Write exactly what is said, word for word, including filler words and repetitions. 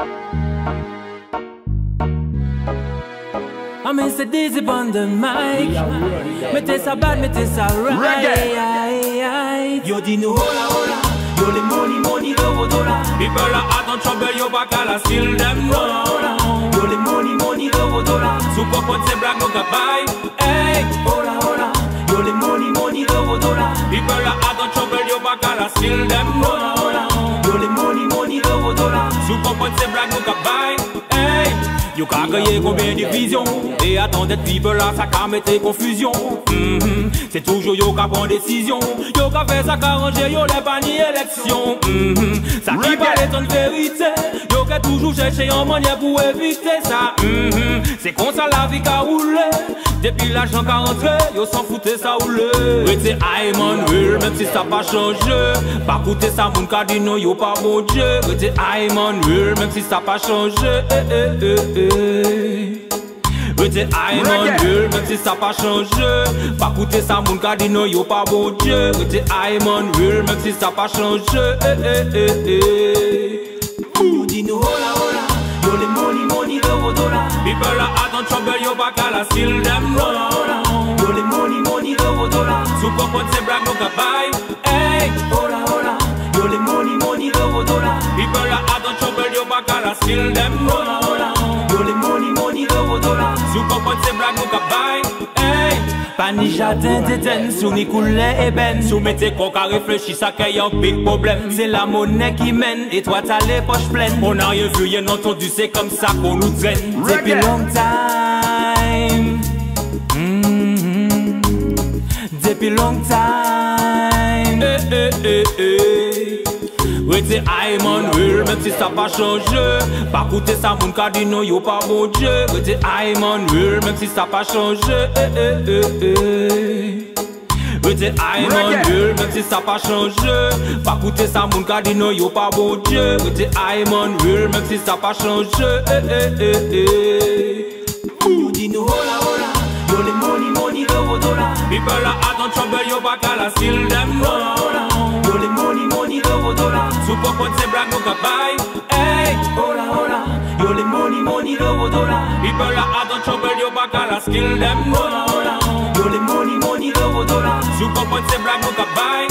I mean, c'est Dizzy on the mic. Mettez ça bad, mettez ça right. Yo di nou hola hola, yo le money money lovo dollar. People are hot on trouble, yo back all still them Hola hola, yo le money money lovo dollar. Super pot se black no goodbye. Hey, Hola hola, yo le money money lovo dollar. people are hot on trouble, yo back all still them Hola hola, yo le money money lovo dollar. Super pot se black no goodbye. Hey, yo ka créé combien de divisions? Et attendez people là, ça ka mette confusion. Mm-hmm. C'est toujours yo ka prend décision. Yo ka fait ça ka ranger, yo les pas ni élection. Mm-hmm. Ça qui parle ton vérité. Yo ka toujours chercher un moyen pour éviter ça. Mm-hmm. C'est comme ça la vie ka roule. Depuis l'argent ka rentré, yo s'en foutait ça roule. Oui c'est Ayman Will, même si ça pas changé. Pas coûter ça moun ka di non yo pas bon Dieu. Oui c'est Ayman Will, même si ça pas changé. Eh, eh, eh, eh. Oui c'est Ayman Will, même si ça pas changé. Pas coûter ça moun ka di non yo pas bon Dieu. Oui c'est Ayman Will, même si ça pas changé. Eh, eh, eh, eh. Yo di nou hola hola, yo le money money lovo dollar. People are hot on trouble, yo back all still them Hola hola, yo le money money lovo dollar. Super pot se black no goodbye. Hey, Hola hola, yo le money money lovo dollar. people are hot on trouble, yo back all still them Hola hola, yo le money money lovo dollar. Super pot se black no goodbye. Hey, Pas ni jardin d'éden, sous ni coulet ébène. sous mettez qu'on a réfléchi, ça qu'il y a un big problème. C'est la monnaie qui mène, et toi t'as les poches pleines. On n'a rien vu, rien entendu, c'est comme ça qu'on nous traîne. Depuis long time. Mm-hmm. Depuis long time. Eh, eh, eh, eh. Oui, c'est Ayman Will, même si ça pas changé. Pas coûter ça, moun ka di non, yo pas bon Dieu. Oui, c'est Ayman Will, même si ça pas changé. Eh, eh, eh, eh. Oui, c'est Ayman Will, même si ça pas changé. Pas coûter ça, moun ka di non, yo pas bon Dieu. Oui, c'est Ayman Will, même si ça pas changé. Eh, eh, eh, eh. Yo di nou hola hola, yo le money money lovo dollar. People are hot on trouble, yo back all still them Hola hola, yo le money money lovo dollar. Super pot se black no goodbye. Hey, Hola hola, yo le money money lovo dollar. people are hot on trouble, yo back all still them Hola hola, yo le money money lovo dollar. Super pot se black no goodbye.